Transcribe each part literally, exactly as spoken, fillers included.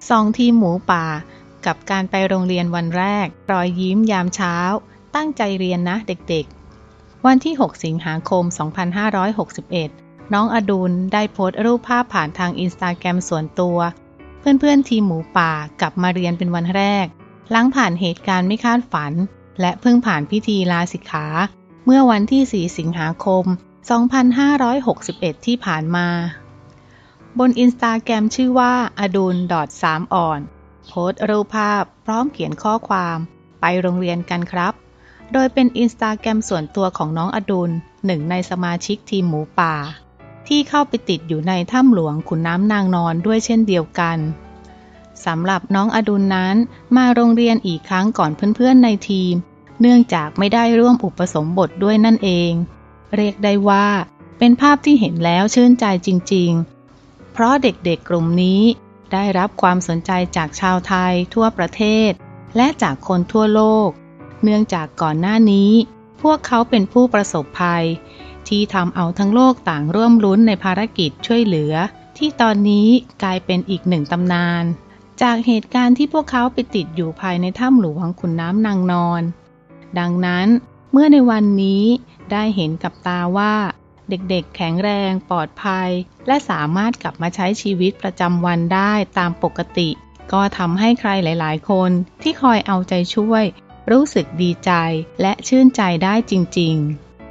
สองทีมหมูป่ากับการไปโรงเรียนวันแรกรอยยิ้มยามเช้าตั้งใจเรียนนะเด็กๆวันที่หกสิงหาคมสองพันห้าร้อยหกสิบเอ็ดน้องอดุลได้โพสต์รูปภาพผ่านทางอินสตาแกรมส่วนตัวเพื่อนๆทีมหมูป่ากลับมาเรียนเป็นวันแรกหลังผ่านเหตุการณ์ไม่คาดฝันและเพิ่งผ่านพิธีลาสิกขาเมื่อวันที่สี่สิงหาคมสองพันห้าร้อยหกสิบเอ็ดที่ผ่านมาบนอินสตาแกรมชื่อว่าอดุล สาม อ่อนโพสต์รูปภาพพร้อมเขียนข้อความไปโรงเรียนกันครับโดยเป็นอินสตาแกรมส่วนตัวของน้องอดุลหนึ่งในสมาชิกทีมหมูป่าที่เข้าไปติดอยู่ในถ้ำหลวงขุนน้ำนางนอนด้วยเช่นเดียวกันสำหรับน้องอดุลนั้นมาโรงเรียนอีกครั้งก่อนเพื่อนๆในทีมเนื่องจากไม่ได้ร่วมอุปสมบทด้วยนั่นเองเรียกได้ว่าเป็นภาพที่เห็นแล้วชื่นใจจริงๆเพราะเด็กๆกลุ่มนี้ได้รับความสนใจจากชาวไทยทั่วประเทศและจากคนทั่วโลกเนื่องจากก่อนหน้านี้พวกเขาเป็นผู้ประสบภัยที่ทำเอาทั้งโลกต่างร่วมลุ้นในภารกิจช่วยเหลือที่ตอนนี้กลายเป็นอีกหนึ่งตำนานจากเหตุการณ์ที่พวกเขาไปติดอยู่ภายในถ้ำหลวงขุนน้ำนางนอนดังนั้นเมื่อในวันนี้ได้เห็นกับตาว่าเด็กๆแข็งแรงปลอดภัยและสามารถกลับมาใช้ชีวิตประจำวันได้ตามปกติก็ทำให้ใครหลายๆคนที่คอยเอาใจช่วยรู้สึกดีใจและชื่นใจได้จริงๆ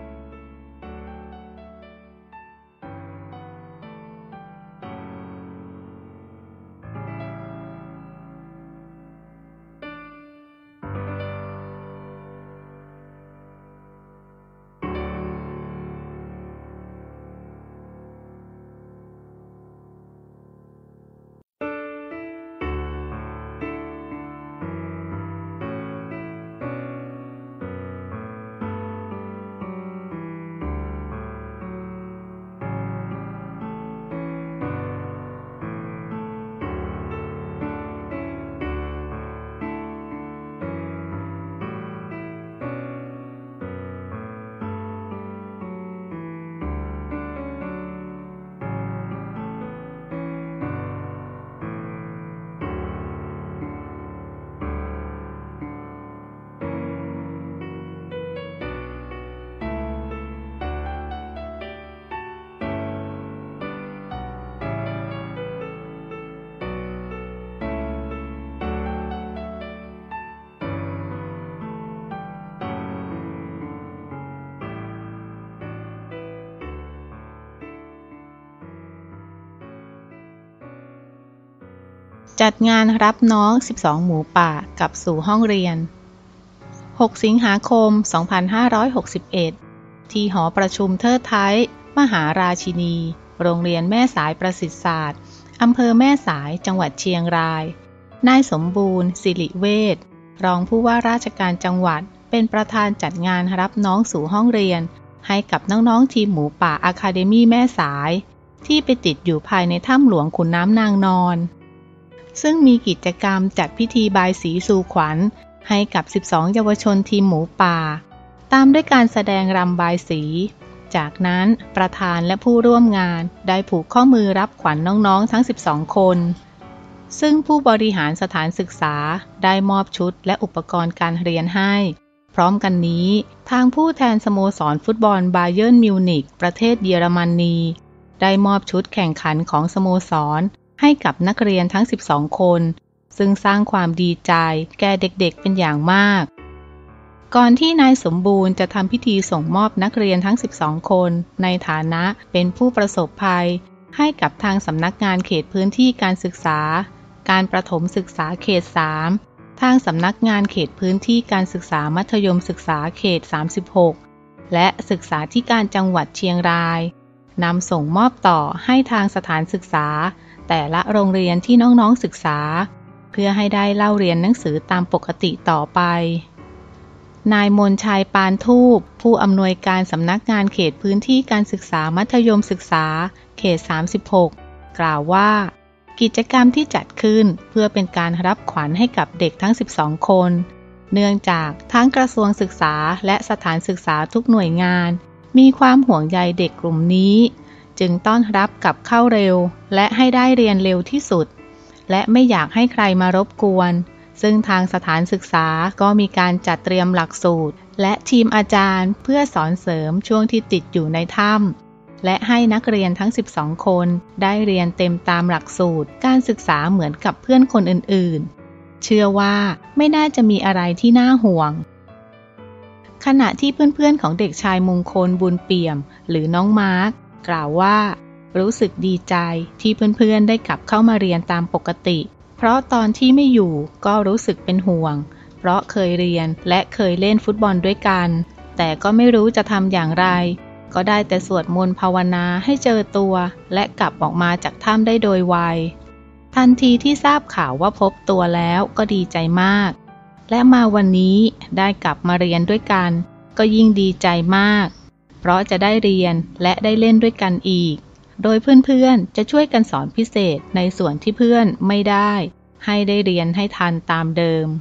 จัดงานรับน้องสิบสองหมูป่ากลับสู่ห้องเรียนหกสิงหาคมสองพันห้าร้อยหกสิบเอ็ดที่หอประชุมเทิดไทยมหาราชินีโรงเรียนแม่สายประสิทธิศาสตร์อำเภอแม่สายจังหวัดเชียงรายนายสมบูรณ์สิริเวชรองผู้ว่าราชการจังหวัดเป็นประธานจัดงานรับน้องสู่ห้องเรียนให้กับน้องๆทีมหมูป่าอะคาเดมี่แม่สายที่ไปติดอยู่ภายในถ้ำหลวงขุนน้ำนางนอนซึ่งมีกิจกรรมจัดพิธีบายสีสู่ขวัญให้กับสิบสองเยาวชนทีมหมูป่าตามด้วยการแสดงรำบายสีจากนั้นประธานและผู้ร่วมงานได้ผูกข้อมือรับขวัญน้องๆทั้งสิบสองคนซึ่งผู้บริหารสถานศึกษาได้มอบชุดและอุปกรณ์การเรียนให้พร้อมกันนี้ทางผู้แทนสโมสรฟุตบอลบาเยิร์นมิวนิกประเทศเยอรมนีได้มอบชุดแข่งขันของสโมสรให้กับนักเรียนทั้งสิบสองคนซึ่งสร้างความดีใจแก่เด็กๆเป็นอย่างมากก่อนที่นายสมบูรณ์จะทำพิธีส่งมอบนักเรียนทั้งสิบสองคนในฐานะเป็นผู้ประสบภัยให้กับทางสำนักงานเขตพื้นที่การศึกษาการประถมศึกษาเขตสามทางสำนักงานเขตพื้นที่การศึกษามัธยมศึกษาเขตสามสิบหกและศึกษาธิการจังหวัดเชียงรายนำส่งมอบต่อให้ทางสถานศึกษาแต่ละโรงเรียนที่น้องๆศึกษาเพื่อให้ได้เล่าเรียนหนังสือตามปกติต่อไปนายมนชัยปานทูปผู้อำนวยการสำนักงานเขตพื้นที่การศึกษามัธยมศึกษาเขตสามสิบหกกล่าวว่ากิจกรรมที่จัดขึ้นเพื่อเป็นการรับขวัญให้กับเด็กทั้งสิบสองคนเนื่องจากทั้งกระทรวงศึกษาและสถานศึกษาทุกหน่วยงานมีความห่วงใยเด็กกลุ่มนี้จึงต้อนรับกับเข้าเร็วและให้ได้เรียนเร็วที่สุดและไม่อยากให้ใครมารบกวนซึ่งทางสถานศึกษาก็มีการจัดเตรียมหลักสูตรและทีมอาจารย์เพื่อสอนเสริมช่วงที่ติดอยู่ในถ้ำและให้นักเรียนทั้งสิบสองคนได้เรียนเต็มตามหลักสูตรการศึกษาเหมือนกับเพื่อนคนอื่นๆเชื่อว่าไม่น่าจะมีอะไรที่น่าห่วงขณะที่เพื่อนๆของเด็กชายมงคลบุญเปี่ยมหรือน้องมาร์คกล่าวว่ารู้สึกดีใจที่เพื่อนๆได้กลับเข้ามาเรียนตามปกติเพราะตอนที่ไม่อยู่ก็รู้สึกเป็นห่วงเพราะเคยเรียนและเคยเล่นฟุตบอลด้วยกันแต่ก็ไม่รู้จะทำอย่างไรก็ได้แต่สวดมนต์ภาวนาให้เจอตัวและกลับออกมาจากถ้ำได้โดยไวทันทีที่ทราบข่าวว่าพบตัวแล้วก็ดีใจมากและมาวันนี้ได้กลับมาเรียนด้วยกันก็ยิ่งดีใจมากเพราะจะได้เรียนและได้เล่นด้วยกันอีกโดยเพื่อนๆจะช่วยกันสอนพิเศษในส่วนที่เพื่อนไม่ได้ให้ได้เรียนให้ทันตามเดิม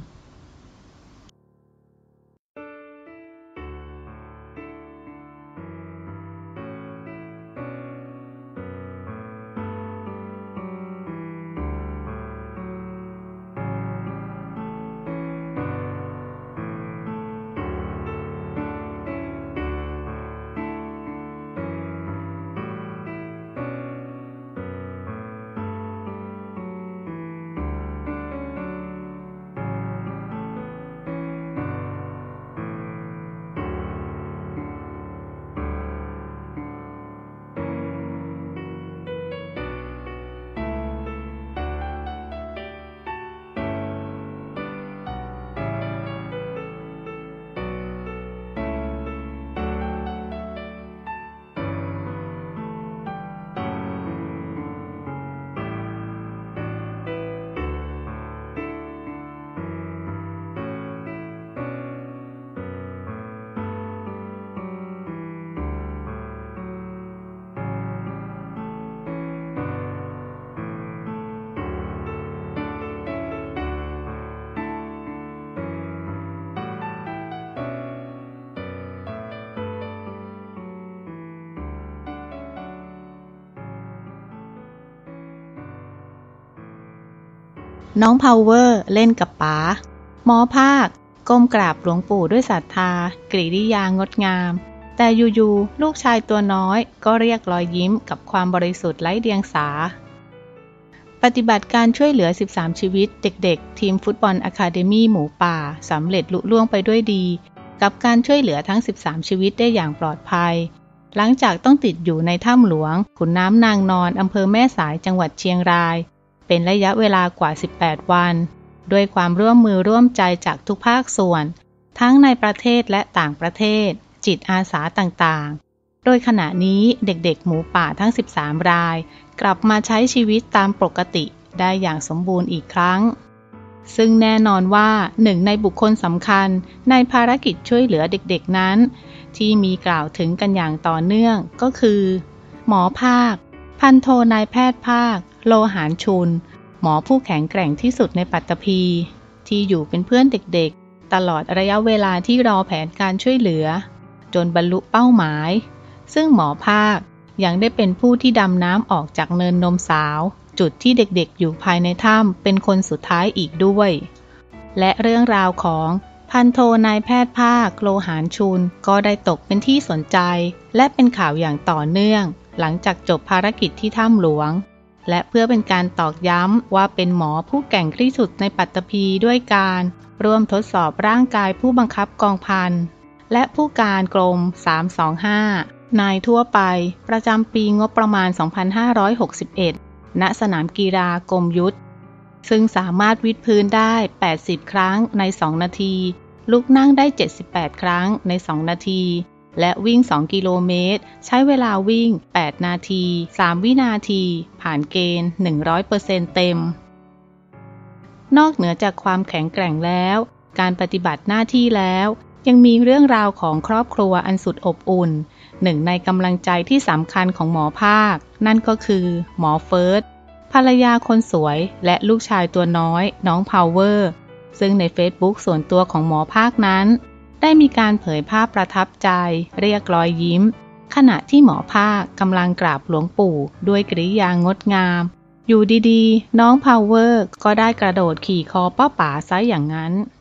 น้องพาวเวอร์เล่นกับป๋าหมอภาคก้มกราบหลวงปู่ด้วยศรัทธากริยางดงามแต่อยู่ๆลูกชายตัวน้อยก็เรียกรอยยิ้มกับความบริสุทธิ์ไร้เดียงสาปฏิบัติการช่วยเหลือสิบสามชีวิตเด็กๆทีมฟุตบอลอะคาเดมี่หมูป่าสำเร็จลุล่วงไปด้วยดีกับการช่วยเหลือทั้งสิบสามชีวิตได้อย่างปลอดภัยหลังจากต้องติดอยู่ในถ้ำหลวงขุนน้ำนางนอนอำเภอแม่สายจังหวัดเชียงรายเป็นระยะเวลากว่าสิบแปดวันด้วยความร่วมมือร่วมใจจากทุกภาคส่วนทั้งในประเทศและต่างประเทศจิตอาสาต่างๆโดยขณะนี้เด็กๆหมูป่าทั้งสิบสามรายกลับมาใช้ชีวิตตามปกติได้อย่างสมบูรณ์อีกครั้งซึ่งแน่นอนว่าหนึ่งในบุคคลสำคัญในภารกิจช่วยเหลือเด็กๆนั้นที่มีกล่าวถึงกันอย่างต่อเนื่องก็คือหมอภาคพันโทนายแพทย์ภาคโลหารชุนหมอผู้แข็งแกร่งที่สุดในปัตตภีที่อยู่เป็นเพื่อนเด็กๆตลอดระยะเวลาที่รอแผนการช่วยเหลือจนบรรลุเป้าหมายซึ่งหมอภาคยังได้เป็นผู้ที่ดำน้ำออกจากเนินนมสาวจุดที่เด็กๆอยู่ภายในถ้ำเป็นคนสุดท้ายอีกด้วยและเรื่องราวของพันโทนายแพทย์ภาคโลหารชุนก็ได้ตกเป็นที่สนใจและเป็นข่าวอย่างต่อเนื่องหลังจากจบภารกิจที่ถ้ำหลวงและเพื่อเป็นการตอกย้ำว่าเป็นหมอผู้แกร่งที่สุดในปัตตภีด้วยการร่วมทดสอบร่างกายผู้บังคับกองพันและผู้การกรมสามสองห้านายทั่วไปประจำปีงบประมาณสองพันห้าร้อยหกสิบเอ็ดณสนามกีฬากรมยุทธซึ่งสามารถวิดพื้นได้แปดสิบครั้งในสองนาทีลุกนั่งได้เจ็ดสิบแปดครั้งในสองนาทีและวิ่งสองกิโลเมตรใช้เวลาวิ่งแปดนาทีสามวินาทีผ่านเกณฑ์ หนึ่งร้อยเปอร์เซ็นต์ เต็มนอกเหนือจากความแข็งแกร่งแล้วการปฏิบัติหน้าที่แล้วยังมีเรื่องราวของครอบครัวอันสุดอบอุ่นหนึ่งในกำลังใจที่สำคัญของหมอภาคนั่นก็คือหมอเฟิร์สภรรยาคนสวยและลูกชายตัวน้อยน้องพาวเวอร์ซึ่งในเฟซบุ๊กส่วนตัวของหมอภาคนั้นได้มีการเผยภาพประทับใจเรียกรอยยิ้มขณะที่หมอภาคกำลังกราบหลวงปู่ด้วยกริยางดงามอยู่ดีๆน้องพาวเวอร์ก็ได้กระโดดขี่คอป้าป๋าซะอย่างนั้น